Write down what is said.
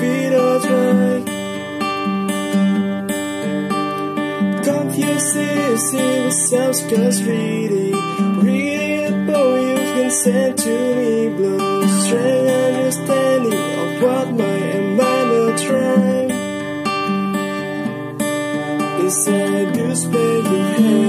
feet are dry. Confused, you see yourself just reading a poem you can send to me. Blow straight understanding of what my and minor try. Inside you spare your hand.